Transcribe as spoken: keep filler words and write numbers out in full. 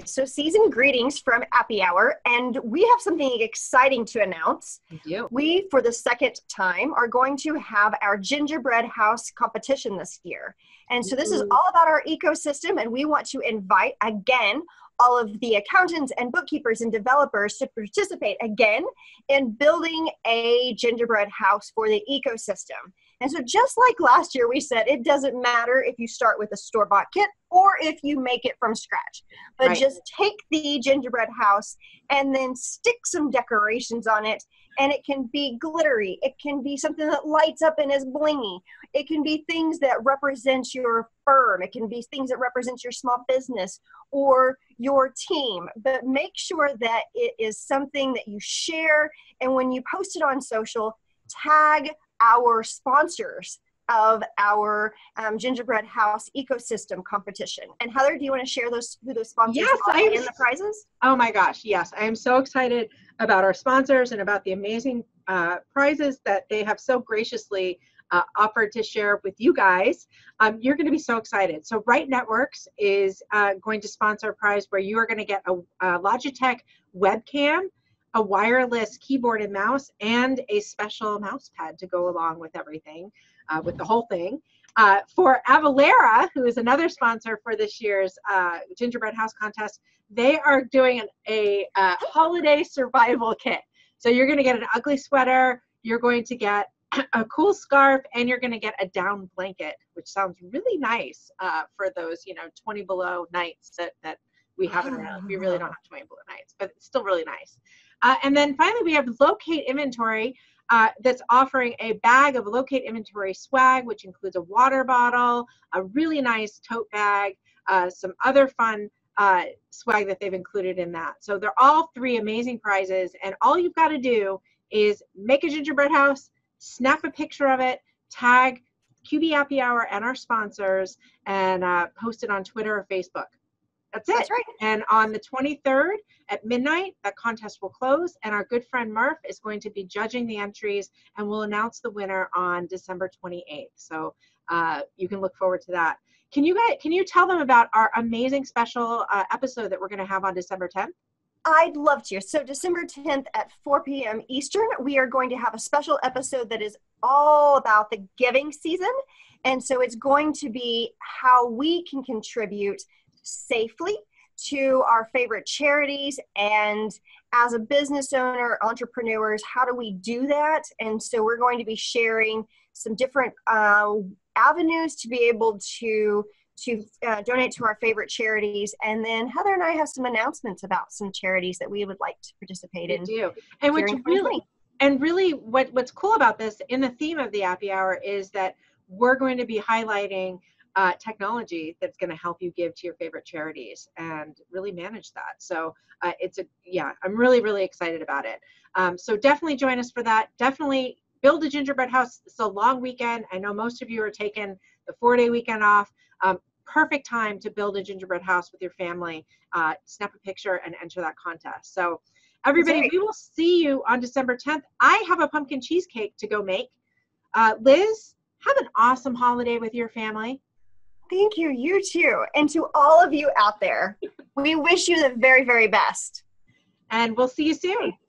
so season greetings from Appy Hour, and we have something exciting to announce. We do. We, for the second time, are going to have our gingerbread house competition this year. And so this is all about our ecosystem, and we want to invite, again, all of the accountants and bookkeepers and developers to participate again in building a gingerbread house for the ecosystem. And so just like last year, we said it doesn't matter if you start with a store-bought kit or if you make it from scratch, but Right. just take the gingerbread house and then stick some decorations on it. And it can be glittery. It can be something that lights up and is blingy. It can be things that represent your firm. It can be things that represent your small business or your team. But make sure that it is something that you share. And when you post it on social, tag our sponsors of our um, gingerbread house ecosystem competition. And Heather, do you want to share those who those sponsors Yes, are I and the prizes? Oh my gosh, yes. I am so excited about our sponsors and about the amazing uh, prizes that they have so graciously uh, offered to share with you guys. Um, you're going to be so excited. So Right Networks is uh, going to sponsor a prize where you are going to get a, a Logitech webcam, a wireless keyboard and mouse, and a special mouse pad to go along with everything, uh, with the whole thing. Uh, for Avalara, who is another sponsor for this year's uh, Gingerbread House Contest, they are doing an, a uh, holiday survival kit. So you're going to get an ugly sweater, you're going to get a cool scarf, and you're going to get a down blanket, which sounds really nice uh, for those, you know, twenty below nights that, that we haven't around. We really don't have twenty below nights, but it's still really nice. Uh, and then finally, we have Locate Inventory uh, that's offering a bag of Locate Inventory swag, which includes a water bottle, a really nice tote bag, uh, some other fun uh, swag that they've included in that. So they're all three amazing prizes, and all you've got to do is make a gingerbread house, snap a picture of it, tag Q B Appy Hour and our sponsors, and uh, post it on Twitter or Facebook. That's it. That's right. And on the twenty-third at midnight, that contest will close, and our good friend Murph is going to be judging the entries, and we'll announce the winner on December twenty-eighth. So uh, you can look forward to that. Can you guys, can you tell them about our amazing special uh, episode that we're going to have on December tenth? I'd love to. So December tenth at four p m Eastern, we are going to have a special episode that is all about the giving season. And so it's going to be how we can contribute safely to our favorite charities, and as a business owner, entrepreneurs, how do we do that? And so we're going to be sharing some different uh, avenues to be able to to uh, donate to our favorite charities. And then Heather and I have some announcements about some charities that we would like to participate in. We do. And which really, and really what, what's cool about this in the theme of the Appy Hour is that we're going to be highlighting uh, technology that's going to help you give to your favorite charities and really manage that. So uh, it's a, yeah, I'm really, really excited about it. Um, so definitely join us for that. Definitely build a gingerbread house. It's a long weekend. I know most of you are taking the four day weekend off. Um, perfect time to build a gingerbread house with your family. Uh, snap a picture and enter that contest. So everybody, right. We will see you on December tenth. I have a pumpkin cheesecake to go make. Uh, Liz, have an awesome holiday with your family. Thank you. You too. And to all of you out there, we wish you the very, very best. And we'll see you soon.